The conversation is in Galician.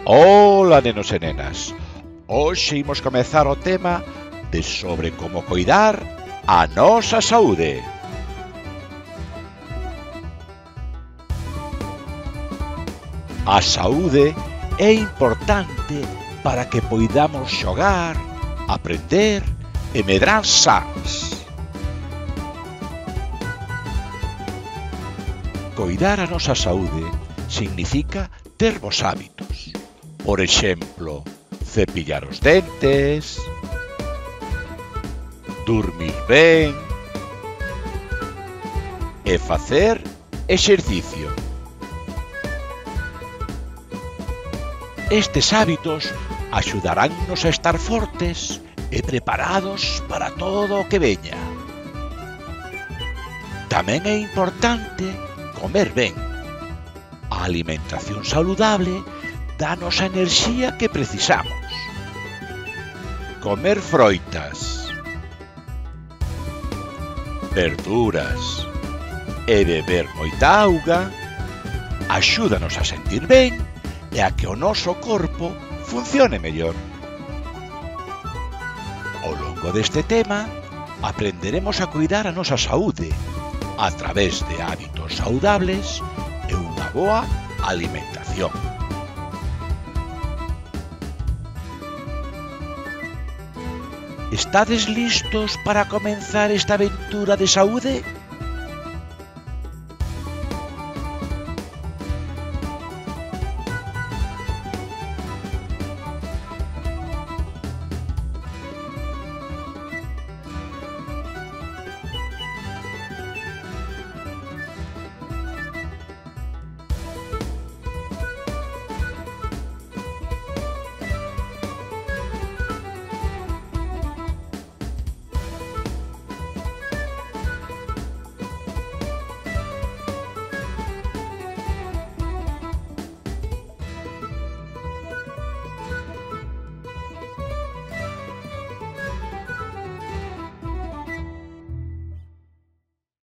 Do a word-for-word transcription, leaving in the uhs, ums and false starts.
Ola, nenos e nenas. Hoxe imos comezar o tema de sobre como coidar a nosa saúde. A saúde é importante para que poidamos xogar, aprender e medrar sans. Coidar a nosa saúde significa ter bons hábitos. Por exemplo, cepillar os dentes, dormir ben e facer exercicio. Estes hábitos axudaránnos a estar fortes e preparados para todo o que veña. Tamén é importante comer ben. A alimentación saludable danos a enerxía que precisamos. Comer froitas, verduras e beber moita auga axúdanos a sentir ben e a que o noso corpo funcione mellor. Ao longo deste tema aprenderemos a cuidar a nosa saúde a través de hábitos saudables e unha boa alimentación. Estades listos para comenzar esta aventura de saúde?